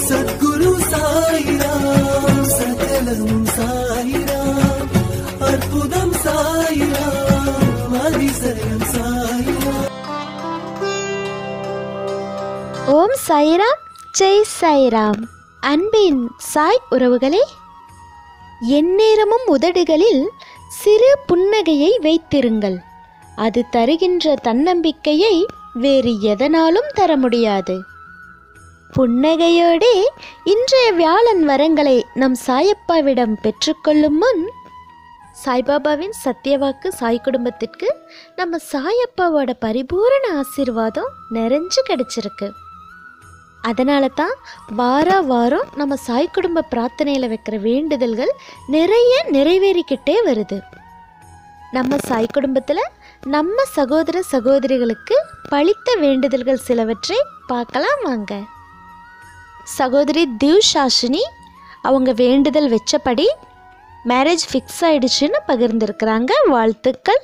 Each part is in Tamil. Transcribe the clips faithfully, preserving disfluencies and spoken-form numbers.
சத்குரு சாயிராம், சகலம் சாயிராம், அற்புதம் சாயிராம், அதிசயம் சாயிராம். ஓம் சாய்ராம், ஜெய் சாய்ராம். அன்பின் சாய் உறவுகளே, எந்நேரமும் உதடுகளில் சிறு புன்னகையை வைத்திருங்கள். அது தருகின்ற தன்னம்பிக்கையை வேறு எதனாலும் தர முடியாது. புன்னகையோடே இன்றைய வியாழன் வரங்களை நம் சாயப்பாவிடம் பெற்றுக்கொள்ளும் முன், சாய்பாபாவின் சத்தியவாக்கு சாய் குடும்பத்திற்கு நம்ம சாயப்பாவோட பரிபூரண ஆசீர்வாதம் நிறைஞ்சு கிடைச்சிருக்கு. அதனால தான் வார வாரம் நம்ம சாய் குடும்ப பிரார்த்தனையில் வைக்கிற வேண்டுதல்கள் நிறைய நிறைவேறிக்கிட்டே வருது. நம்ம சாய் குடும்பத்தில் நம்ம சகோதர சகோதரிகளுக்கு பழித்த வேண்டுதல்கள் சிலவற்றை பார்க்கலாம் வாங்க. சகோதரி திவ்ஷாஷினி அவங்க வேண்டுதல் வச்சபடி மேரேஜ் ஃபிக்ஸ் ஆயிடுச்சுன்னு பகிர்ந்திருக்கிறாங்க, வாழ்த்துக்கள்.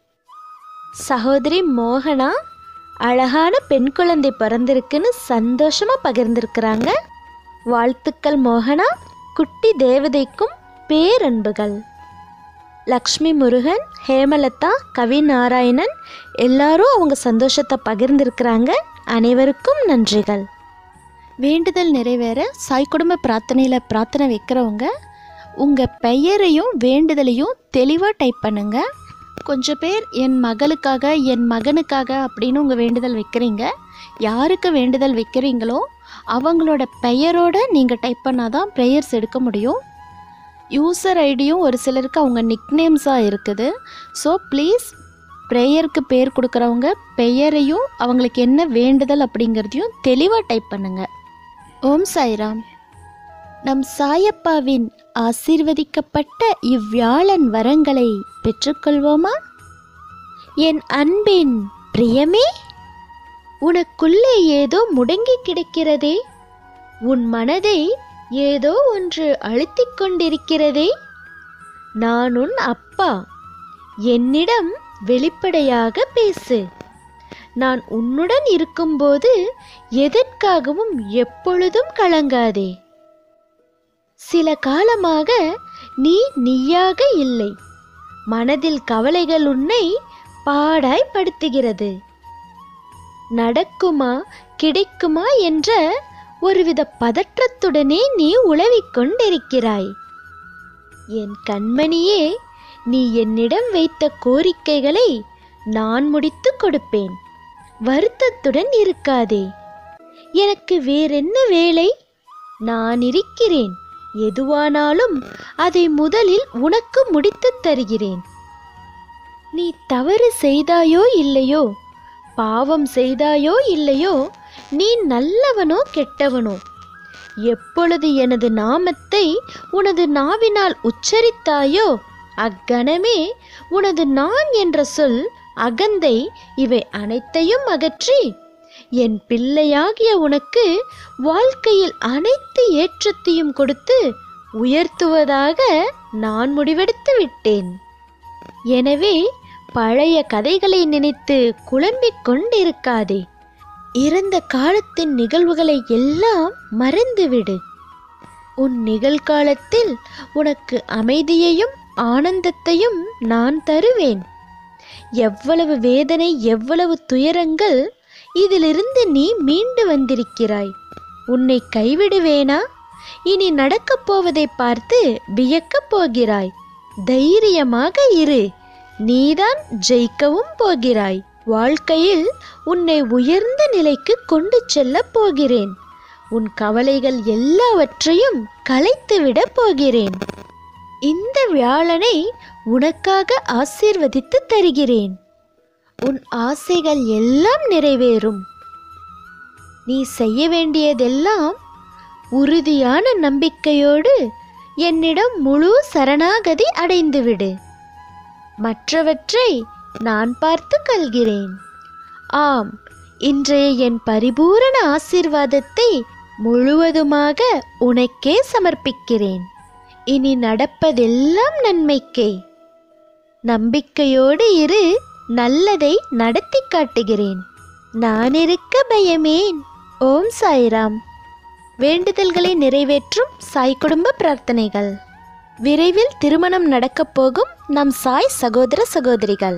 சகோதரி மோகனா அழகான பெண் குழந்தை பிறந்திருக்குன்னு சந்தோஷமாக பகிர்ந்திருக்கிறாங்க, வாழ்த்துக்கள் மோகனா. குட்டி தேவதைக்கும் பேரன்புகள். லக்ஷ்மி முருகன், ஹேமலதா, கவி நாராயணன் எல்லாரும் அவங்க சந்தோஷத்தை பகிர்ந்திருக்கிறாங்க, அனைவருக்கும் நன்றிகள். வேண்டுதல் நிறைவேற சாய் குடும்ப பிரார்த்தனையில் பிரார்த்தனை வைக்கிறவங்க உங்கள் பெயரையும் வேண்டுதலையும் தெளிவாக டைப் பண்ணுங்க. கொஞ்சம் பேர் என் மகளுக்காக என் மகனுக்காக அப்படின்னு உங்கள் வேண்டுதல் வைக்கிறீங்க. யாருக்கு வேண்டுதல் வைக்கிறீங்களோ அவங்களோட பெயரோடு நீங்கள் டைப் பண்ணால் தான் ப்ரேயர்ஸ் எடுக்க முடியும். யூசர் ஐடியும் ஒரு சிலருக்கு அவங்க நிக்நேம்ஸாக இருக்குது. ஸோ ப்ளீஸ் ப்ரேயருக்கு பேர் கொடுக்குறவங்க பெயரையும் அவங்களுக்கு என்ன வேண்டுதல் அப்படிங்கிறதையும் தெளிவாக டைப் பண்ணுங்கள். ஓம் சாய்ராம். நம் சாயப்பாவின் ஆசீர்வதிக்கப்பட்ட இவ்வியாழன் வரங்களை பெற்றுக்கொள்வோமா? என் அன்பின் பிரியமே, உனக்குள்ளே ஏதோ முடங்கி கிடக்கிறதே, உன் மனதை ஏதோ ஒன்று அழுத்திக் கொண்டிருக்கிறதே. நான் உன் அப்பா, என்னிடம் வெளிப்படையாக பேசு. நான் உன்னுடன் இருக்கும்போது எதற்காகவும் எப்பொழுதும் கலங்காதே. சில காலமாக நீ நீயாக இல்லை. மனதில் கவலைகள் உன்னை பாடாய்படுத்துகிறது. நடக்குமா கிடைக்குமா என்ற ஒருவித பதற்றத்துடனே நீ உலவிக் கொண்டிருக்கிறாய். என் கண்மணியே, நீ என்னிடம் வைத்த கோரிக்கைகளை நான் முடித்து கொடுப்பேன். வருத்தத்துடன் இருக்காதே. எனக்கு வேறென்ன வேலை? நான் இருக்கிறேன். எதுவானாலும் அதை முதலில் உனக்கு முடித்து தருகிறேன். நீ தவறு செய்தாயோ இல்லையோ, பாவம் செய்தாயோ இல்லையோ, நீ நல்லவனோ கெட்டவனோ, எப்பொழுது எனது நாமத்தை உனது நாவினால் உச்சரித்தாயோ அக்கணமே உனது நான் என்ற சொல், அகந்தை இவை அனைத்தையும் அகற்றி என் பிள்ளையாகிய உனக்கு வாழ்க்கையில் அனைத்து ஏற்றத்தையும் கொடுத்து உயர்த்துவதாக நான் முடிவெடுத்து விட்டேன். எனவே பழைய கதைகளை நினைத்து குழம்பிக் கொண்டிருக்காதே. இறந்த காலத்தின் நிகழ்வுகளை எல்லாம் மறந்துவிடு. உன் நிகழ்காலத்தில் உனக்கு அமைதியையும் ஆனந்தத்தையும் நான் தருவேன். எவ்வளவு வேதனை, எவ்வளவு துயரங்கள், இதிலிருந்து நீ மீண்டு வந்திருக்கிறாய். உன்னை கைவிடுவேனா? இனி நடக்கப் போவதை பார்த்து வியக்கப் போகிறாய். தைரியமாக இரு, நீதான் ஜெயிக்கவும் போகிறாய். வாழ்க்கையில் உன்னை உயர்ந்த நிலைக்கு கொண்டு செல்லப் போகிறேன். உன் கவலைகள் எல்லாவற்றையும் களைத்துவிடப் போகிறேன். இந்த வியாழனை உனக்காக ஆசீர்வதித்து தருகிறேன். உன் ஆசைகள் எல்லாம் நிறைவேறும். நீ செய்ய வேண்டியதெல்லாம் உறுதியான நம்பிக்கையோடு என்னிடம் முழு சரணாகதி அடைந்துவிடு. மற்றவற்றை நான் பார்த்து கொள்கிறேன். ஆம், இன்றைய என் பரிபூரண ஆசீர்வாதத்தை முழுவதுமாக உனக்கே சமர்ப்பிக்கிறேன். இனி நடப்பதெல்லாம் நன்மைக்கே. நம்பிக்கையோடு இரு, நல்லதை நடத்தி காட்டுகிறேன். நான் இருக்க பயமேன். ஓம் சாய்ராம். வேண்டுதல்களை நிறைவேற்றும் சாய் குடும்ப பிரார்த்தனைகள். விரைவில் திருமணம் நடக்கப் போகும் நம் சாய் சகோதர சகோதரிகள்.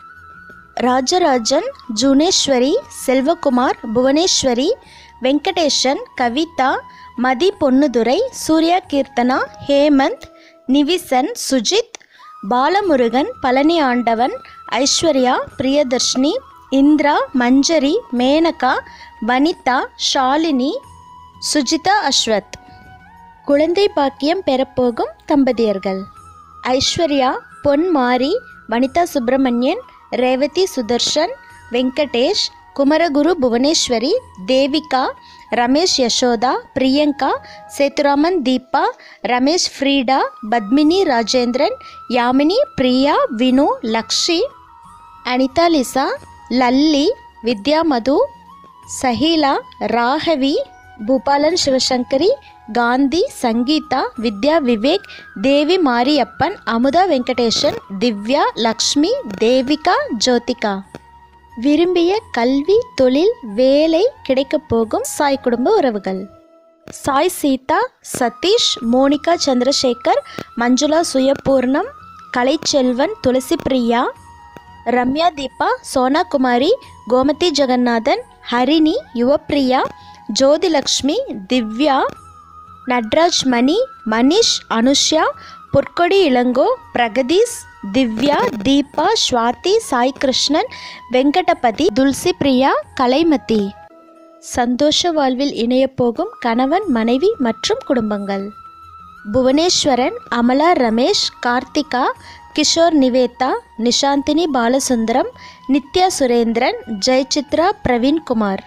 ராஜராஜன், ஜுனேஸ்வரி, செல்வகுமார், புவனேஸ்வரி, வெங்கடேஷன், கவிதா, மதி பொன்னுதுரை, சூர்யா கீர்த்தனா, ஹேமந்த், நிவிசன், சுஜித், பாலமுருகன், பழனி ஆண்டவன், ஐஸ்வர்யா, பிரியதர்ஷினி, இந்திரா, மஞ்சரி, மேனகா, வனிதா, ஷாலினி, சுஜிதா, அஸ்வத். குழந்தை பாக்கியம் பெறப்போகும் தம்பதியர்கள். Aishwarya, Pon Mari, Vanitha Subramanian, Revathi Sudharshan, Venkatesh, Kumaraguru Bhuvaneswari, Devika, Ramesh Yashoda, Priyanka, Sethuraman Deepa, Ramesh Frida, Padmini Rajendran, Yamini, Priya, Vinu, Lakshi, Anitha Lisa, Lalli, Vidya Madhu, Saheela, Raghavi, Boopalan Sivasankari, Gandhi, Sangeetha, Vidya Vivek, Devi Mariappan, Amudha Venkatesan, Divya, Lakshmi, Devika, Jothika. விரும்பிய கல்வி, தொழில், வேலை கிடைக்கப் போகும் சாய் குடும்ப உறவுகள். சாய் சீதா, சதீஷ், மோனிகா சந்திரசேகர், மஞ்சுளா சுயபூர்ணம், கலைச்செல்வன், துளசி பிரியா, ரம்யா தீபா, சோனா குமாரி, கோமதி ஜெகநாதன், ஹரிணி, யுவப்பிரியா, ஜோதிலக்ஷ்மி, திவ்யா, நட்ராஜ் மணி, மனிஷ், அனுஷ்யா, பொற்கொடி இளங்கோ, பிரகதீஷ், திவ்யா, தீபா, ஸ்வாதி, சாய் கிருஷ்ணன், வெங்கடபதி, துல்சி பிரியா, கலைமதி. சந்தோஷ வாழ்வில் இணையப்போகும் கணவன், மனைவி மற்றும் குடும்பங்கள். புவனேஸ்வரன், அமலா ரமேஷ், கார்த்திகா, கிஷோர் நிவேதா, நிஷாந்தினி பாலசுந்தரம், நித்யா சுரேந்திரன், ஜெயசித்ரா, பிரவீன்குமார்.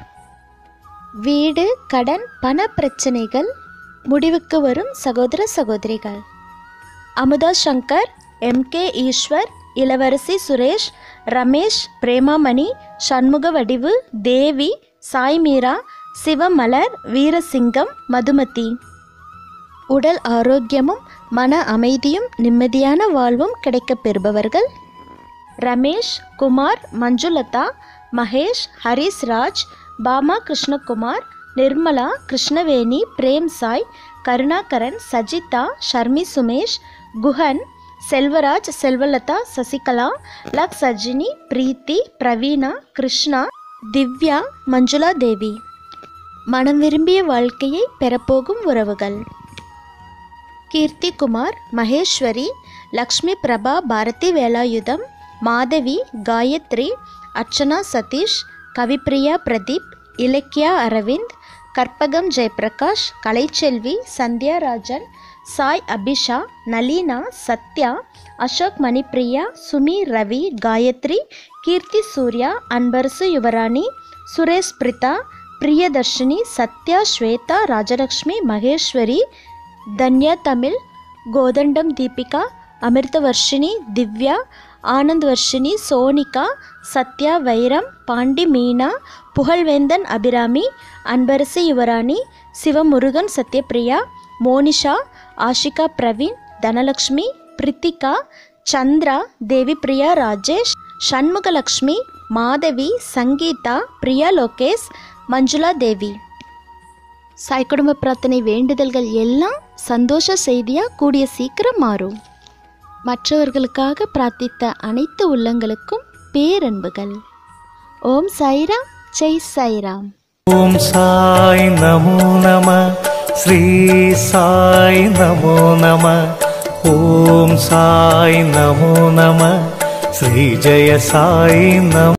வீடு, கடன், பண பிரச்சனைகள் முடிவுக்கு வரும் சகோதர சகோதரிகள். அமுதா சங்கர், எம் கே ஈஸ்வர், இளவரசி சுரேஷ், ரமேஷ், பிரேமாமணி, சண்முக வடிவு, தேவி, சாய்மீரா, சிவமலர், வீரசிங்கம், மதுமதி. உடல் ஆரோக்கியமும் மன அமைதியும் நிம்மதியான வாழ்வும் கிடைக்கப் பெறுபவர்கள். ரமேஷ், குமார், மஞ்சுலதா, மகேஷ், ஹரிஸ் ராஜ், பாமா கிருஷ்ணகுமார், நிர்மலா, கிருஷ்ணவேணி, பிரேம் சாய், கருணாகரன், சஜிதா, ஷர்மி சுமேஷ், குஹன், செல்வராஜ், செல்வலதா, சசிகலா, லக் சஜினி, பிரீத்தி, பிரவீனா, கிருஷ்ணா, திவ்யா, மஞ்சுளா தேவி. மனம் விரும்பிய வாழ்க்கையை பெறப்போகும் உறவுகள். கீர்த்தி குமார், மகேஸ்வரி, லக்ஷ்மி பிரபா, பாரதி வேலாயுதம், மாதவி, காயத்ரி, அர்ச்சனா சதீஷ், கவிப்ரியா பிரதீப், இலக்கியா அரவிந்த், கற்பகம் ஜெயபிரகாஷ், கலைச்செல்வி, சந்தியா ராஜன், சாய் அபிஷா, நலீனா, சத்யா, அசோக் மணிப்பிரியா, சுமி ரவி, காயத்ரி, கீர்த்தி சூர்யா, அன்பரசு யுவராணி, சுரேஷ் பிரிதா, பிரியதர்ஷினி, சத்யா, ஸ்வேதா, ராஜலக்ஷ்மி, மகேஸ்வரி, தன்யா தமிழ், கோதண்டம் தீபிகா, அமிர்தவர்ஷினி, திவ்யா, ஆனந்த் வர்ஷினி, சோனிகா, சத்யா, வைரம், பாண்டி மீனா, புகழ்வேந்தன் அபிராமி, அன்பரசு யுவராணி, சிவமுருகன், சத்யபிரியா, மோனிஷா, ஆஷிகா பிரவீன், தனலக்ஷ்மி, பிரித்திகா, சந்திரா, தேவிப்பிரியா ராஜேஷ், சண்முகலக்ஷ்மி, மாதவி, சங்கீதா, பிரியா லோகேஷ், மஞ்சுளா தேவி. சாய் குடும்ப பிரார்த்தனை வேண்டுதல்கள் எல்லாம் சந்தோஷ செய்தியாக கூடிய சீக்கிரம் மாறும். மற்றவர்களுக்காக பிரார்த்தித்த அனைத்து உள்ளங்களுக்கும் பேரன்புகள். ஓம் சாய்ராம், ஜெய் சாய்ராம். ஓம் சாய் நமோ நம, ஸ்ரீ சாய் நமோ நம. ஓம் சாய் நமோ நம, ஸ்ரீ ஜெய சாய் நம.